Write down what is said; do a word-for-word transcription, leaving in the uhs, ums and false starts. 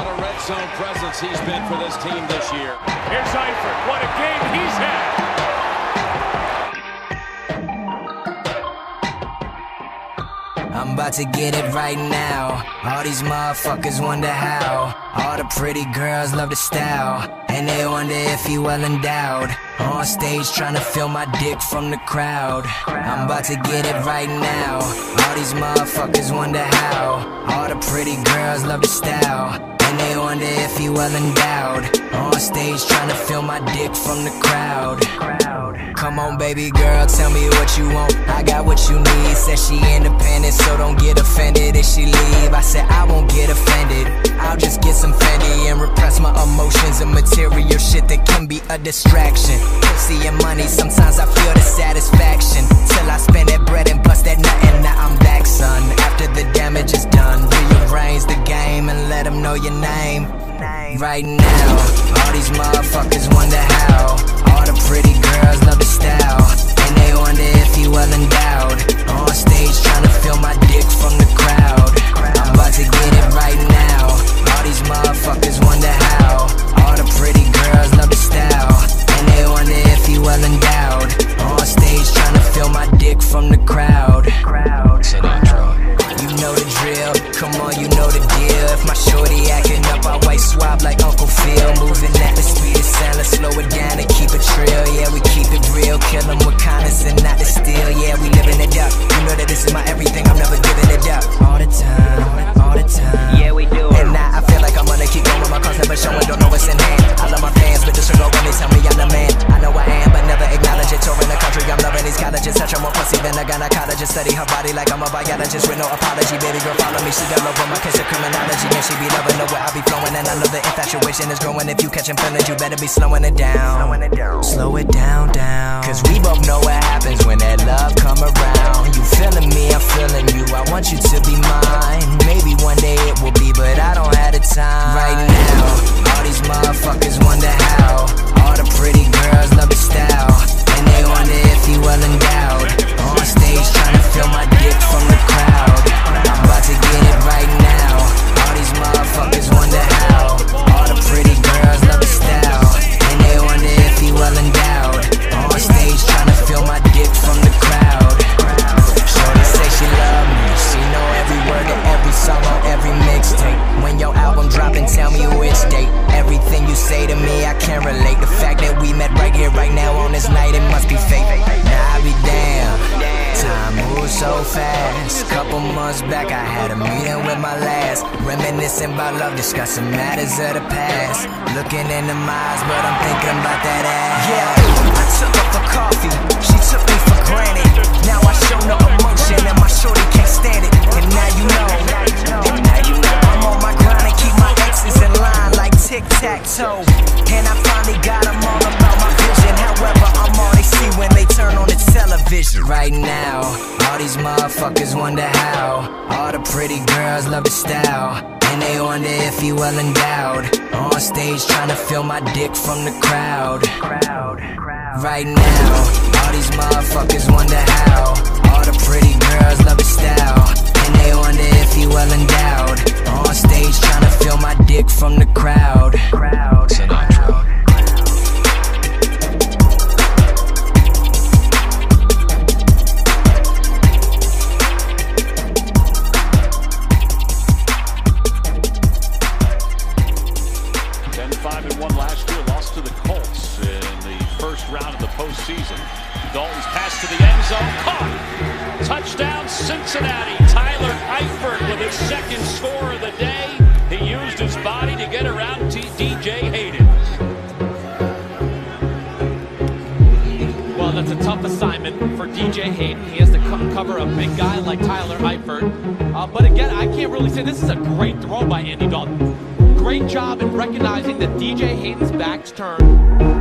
a red zone presence he's been for this team this year. Here's Eifert. What a game he's had. I'm about to get it right now. All these motherfuckers wonder how. All the pretty girls love the style, and they wonder if he well endowed. On stage trying to feel my dick from the crowd. I'm about to get it right now. All these motherfuckers wonder how. All the pretty girls love the style, and they wonder if he well endowed. On stage trying to feel my dick from the crowd. Come on baby girl, tell me what you want. I got what you need. Said she independent, so don't get offended if she leave. I said I won't get offended. I'll just get some Fendi and repress my emotions and material shit that can be a distraction. Pussy and money, sometimes I feel the satisfaction till I spend that bread and bust that nut, and now I'm back, son. After the damage is done, rearrange the game and let them know your name. Right now, all these motherfuckers wonder how. All the pretty girls love the style, and they wonder if he well endowed. On stage trying to feel my dick from the crowd. I'm about to get it right now. All these motherfuckers wonder how. All the pretty girls love the style, and they wonder if he well endowed. On stage trying to feel my dick from the crowd. Sinatra. You know the drill, come on, you know the deal. If my shorty acting up, I white swab like Uncle Phil. Moving at the speed of sound, let's slow it down and keep it trill. Yeah, we keep it real, kill them with kindness and not the steel. Yeah, we living it up, you know that this is my everything, I'm never giving it up. All the time, all the time. Yeah, we do it. And now I feel like I'm gonna keep going, my cards never showing, don't know what's in hand. I love my fans, but disregard when they tell me I'm the man. I know I am, but never acknowledge it. Touring the country, I'm loving these colleges. Touch her more pussy than a gynecologist. Study her body like I'm a biologist with no apology. Baby girl, follow me, she done over my case of criminology, and she be loving the way I be flowing. And I know the infatuation is growing. If you catching feelings, you better be slowing it down. Slowing it down. Slow it down, down. Cause we both know what happens when that love come around. You feeling me, I'm feeling you. I want you to be mine. Maybe one day it will be, but I don't have the time. Right now, all these motherfuckers wonder how. All the pretty girls love the style, and they wonder if he well endowed. On stage trying to feel my dick from the crowd. I'm about to get it right now. All these motherfuckers wonder how. All the pretty girls love the style, and they wonder if he well endowed. On stage trying to feel my dick from the crowd. Shorty say she love me, she know every word of every song on every mixtape. When your album dropping, tell me which date. Everything you say to me, I can't relate. The fact that we met right here, right now on this night, it must be fake. Now I be damn, time moves so fast. Couple months back, I had a meeting with my last, reminiscing about love, discussing matters of the past. Looking in the eyes, but I'm thinking about that ass. Yeah, I took her for coffee, she took me for granted. Now I show no emotion, and my shorty can't stand it. And now you know, and now you know I'm on my grind and keep my exes in line like tic-tac-toe. And I finally got them all about my vision. However, I'm all they see when they turn on the television. Right now, all these motherfuckers wonder how. All the pretty girls love the style, and they wonder if he well endowed. On stage trying to feel my dick from the crowd. Right now, all these motherfuckers wonder how. All the pretty girls love the style, and they wonder if he well endowed. On stage trying to feel my dick from the crowd. Sinatra. five and one last year, lost to the Colts in the first round of the postseason. Dalton's pass to the end zone, caught. Touchdown, Cincinnati. Tyler Eifert with his second score of the day. He used his body to get around to D J Hayden. Well, that's a tough assignment for D J Hayden. He has to co cover a big guy like Tyler Eifert. Uh, but again, I can't really say this is a great throw by Andy Dalton. Great job in recognizing that D J Hayden's back's turned.